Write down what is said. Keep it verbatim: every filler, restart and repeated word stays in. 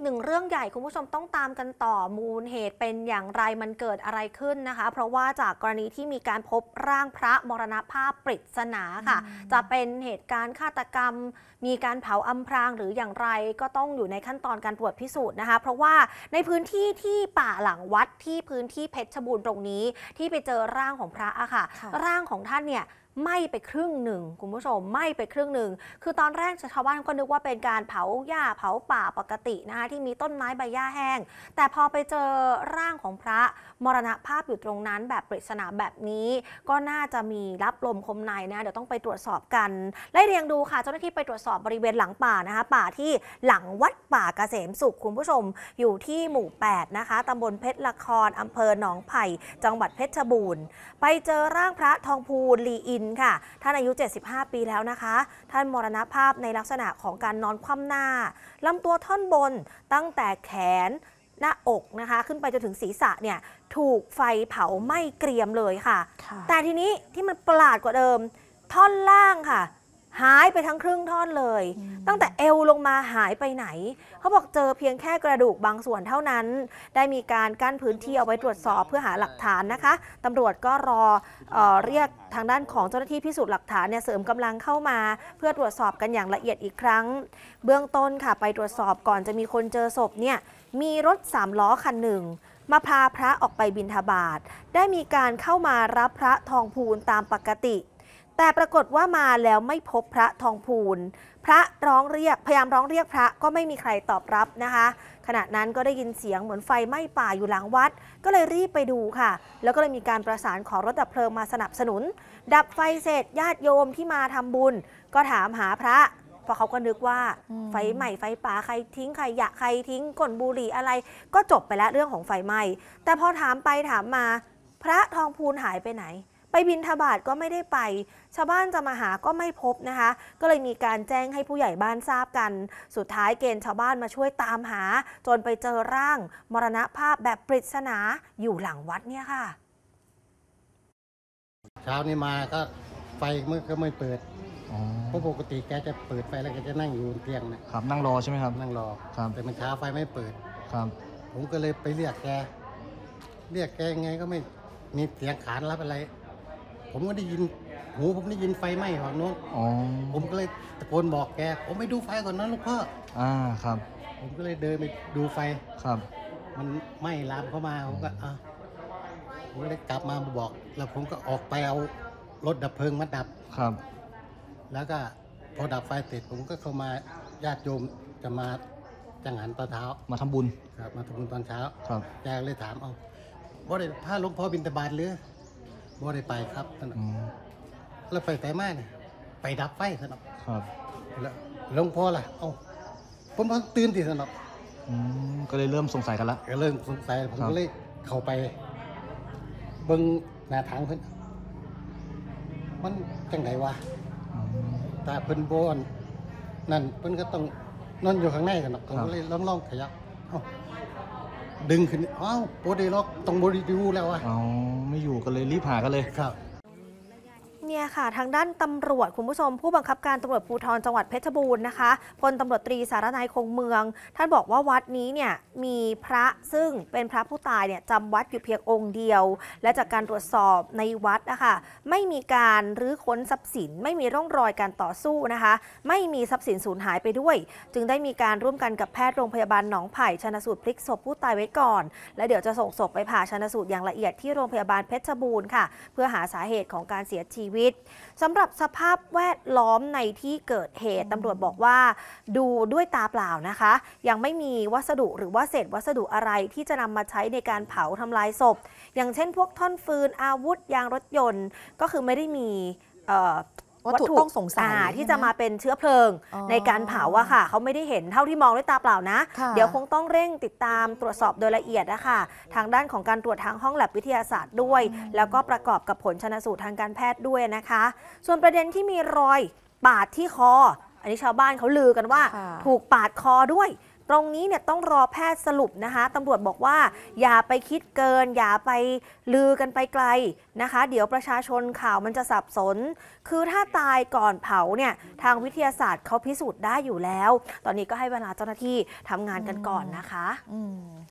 นึ่งเรื่องใหญ่คุณผู้ชมต้องตามกันต่อมูลเหตุเป็นอย่างไรมันเกิดอะไรขึ้นนะคะเพราะว่าจากกรณีที่มีการพบร่างพระมรณภาพปริศนาค่ะจะเป็นเหตุการณ์ฆาตกรรมมีการเผาอำพรางหรืออย่างไรก็ต้องอยู่ในขั้นตอนการตรวจพิสูจน์นะคะเพราะว่าในพื้นที่ที่ป่าหลังวัดที่พื้นที่เพชรบูรณ์ตรงนี้ที่ไปเจอร่างของพระอะค่ะร่างของท่านเนี่ยไหม้ไปครึ่งหนึ่งคุณผู้ชมไหม้ไปครึ่งหนึ่งคือตอนแรกชาวบ้านก็นึกว่าเป็นการเผาหญ้าเผาป่าปกตินะคะที่มีต้นไม้ใบหญ้าแห้งแต่พอไปเจอร่างของพระมรณภาพอยู่ตรงนั้นแบบปริศนาแบบนี้ก็น่าจะมีรับลมคมในนะเดี๋ยวต้องไปตรวจสอบกันไล่เรียงดูค่ะเจ้าหน้าที่ไปตรวจสอบบริเวณหลังป่านะคะป่าที่หลังวัดป่าเกษมสุขคุณผู้ชมอยู่ที่หมู่แปดนะคะตำบลเพชรละครอำเภอหนองไผ่จังหวัดเพชรบูรณ์ไปเจอร่างพระทองภูลลีอินค่ะท่านอายุเจ็ดสิบห้าปีแล้วนะคะท่านมรณภาพในลักษณะของการนอนคว่ำหน้าลำตัวท่อนบนตั้งแต่แขนหน้าอกนะคะขึ้นไปจนถึงศีรษะเนี่ยถูกไฟเผาไหม้เกรียมเลยค่ะแต่ทีนี้ที่มันประหลาดกว่าเดิมท่อนล่างค่ะหายไปทั้งครึ่งท่อนเลยตั้งแต่เอวลงมาหายไปไหนเขาบอกเจอเพียงแค่กระดูกบางส่วนเท่านั้นได้มีการกั้นพื้นที่เอาไว้ตรวจสอบเพื่อหาหลักฐานนะคะตำรวจก็รอเอ่อเรียกทางด้านของเจ้าหน้าที่พิสูจน์หลักฐานเนี่ยเสริมกำลังเข้ามาเพื่อตรวจสอบกันอย่างละเอียดอีกครั้งเบื้องต้นค่ะไปตรวจสอบก่อนจะมีคนเจอศพเนี่ยมีรถสามล้อคันหนึ่งมาพาพระออกไปบิณฑบาตได้มีการเข้ามารับพระทองภูลตามปกติแต่ปรากฏว่ามาแล้วไม่พบพระทองภูลพระร้องเรียกพยายามร้องเรียกพระก็ไม่มีใครตอบรับนะคะขณะนั้นก็ได้ยินเสียงเหมือนไฟไหม้ป่าอยู่หลังวัดก็เลยรีบไปดูค่ะแล้วก็เลยมีการประสานขอรถดับเพลิงมาสนับสนุนดับไฟเสร็จญาติโยมที่มาทำบุญก็ถามหาพระเพราะเขาก็นึกว่าไฟไหม้ไฟป่าใครทิ้งใครอยากใครทิ้งก้นบุหรี่อะไรก็จบไปแล้วเรื่องของไฟไหม้แต่พอถามไปถามมาพระทองภูลหายไปไหนไปบิณฑบาตก็ไม่ได้ไปชาวบ้านจะมาหาก็ไม่พบนะคะก็เลยมีการแจ้งให้ผู้ใหญ่บ้านทราบกันสุดท้ายเกณฑ์ชาวบ้านมาช่วยตามหาจนไปเจอร่างมรณภาพแบบปริศนาอยู่หลังวัดเนี่ยค่ะเช้านี้มาก็ไฟมันก็ไม่เปิดเพราะปกติแกจะเปิดไฟแล้วแกจะนั่งอยู่บนเตียงนะครับนั่งรอใช่ไหมครับนั่งรอครับแต่เมื่อเช้าไฟไม่เปิดครับผมก็เลยไปเรียกแกเรียกแกยังไงก็ไม่มีเสียงขานรับอะไรผมก็ได้ยินหูผมได้ยินไฟไหม้ฝั่งโน้นผมก็เลยตะโกนบอกแกผมไปดูไฟก่อนนะลูกพ่ออ่าครับผมก็เลยเดินไปดูไฟครับมันไหม้ลามเข้ามาผมก็อ่ะผมก็เลยกลับมาบอกแล้วผมก็ออกไปเอารถดับเพลิงมาดับครับแล้วก็พอดับไฟเสร็จผมก็เข้ามาญาติโยมจะมาจังหันตอนเช้ามาทำบุญครับมาทำบุญตอนเช้าครับแกเลยถามเอาบ่ได้พาหลวงพ่อบิณฑบาตหรือบ่ได้ไปครับท่านแล้วไปแต่แม่เนี่ยไปดับไฟท่านครับแล้วหลวงพ่อล่ะเอ้าผมเพิ่งตื่นที่ท่านก็เลยเริ่มสงสัยกันละก็เริ่มสงสัยผมก็เลยเข้าไปเบิ่งหน้าถังเพิ่นมันจังไดวะแต่เพิ่นบ่นั่นเพิ่นก็ต้องนอนอยู่ข้างในกันผมก็เลยลองๆขยับเอ้าดึงขึ้นอ้าวโปรดีล็อกต้องบริดูแล้วอ่ะอ๋อไม่อยู่กันเลยรีบหากันเลยครับเนี่ยค่ะทางด้านตำรวจคุณผู้ชมผู้บังคับการตำรวจภูธรจังหวัดเพชรบูรณ์นะคะพลตำรวจตรีสารนัยคงเมืองท่านบอกว่าวัดนี้เนี่ยมีพระซึ่งเป็นพระผู้ตายเนี่ยจำวัดอยู่เพียงองค์เดียวและจากการตรวจสอบในวัดนะคะไม่มีการรื้อค้นทรัพย์สินไม่มีร่องรอยการต่อสู้นะคะไม่มีทรัพย์สินสูญหายไปด้วยจึงได้มีการร่วมกันกับแพทย์โรงพยาบาลหนองไผ่ชันสูตรพลิกศพผู้ตายไว้ก่อนและเดี๋ยวจะส่งศพไปผ่าชันสูตรอย่างละเอียดที่โรงพยาบาลเพชรบูรณ์ค่ะเพื่อหาสาเหตุของการเสียชีวิตสำหรับสภาพแวดล้อมในที่เกิดเหตุตำรวจบอกว่าดูด้วยตาเปล่านะคะยังไม่มีวัสดุหรือว่าเศษวัสดุอะไรที่จะนำมาใช้ในการเผาทำลายศพอย่างเช่นพวกท่อนฟืนอาวุธยางรถยนต์ก็คือไม่ได้มีวัตถุต้องสงสัยที่จะมาเป็นเชื้อเพลิงในการเผาอะค่ะเขาไม่ได้เห็นเท่าที่มองด้วยตาเปล่านะเดี๋ยวคงต้องเร่งติดตามตรวจสอบโดยละเอียดนะคะทางด้านของการตรวจทางห้องแลบวิทยาศาสตร์ด้วยแล้วก็ประกอบกับผลชันสูตรทางการแพทย์ด้วยนะคะส่วนประเด็นที่มีรอยบาดที่คออันนี้ชาวบ้านเขาลือกันว่าถูกปาดคอด้วยตรงนี้เนี่ยต้องรอแพทย์สรุปนะคะตำรวจบอกว่าอย่าไปคิดเกิน อย่าไปลือกันไปไกลนะคะ เดี๋ยวประชาชนข่าวมันจะสับสน คือถ้าตายก่อนเผาเนี่ยทางวิทยาศาสตร์เขาพิสูจน์ได้อยู่แล้ว ตอนนี้ก็ให้เวลาเจ้าหน้าที่ทำงานกันก่อนนะคะอืม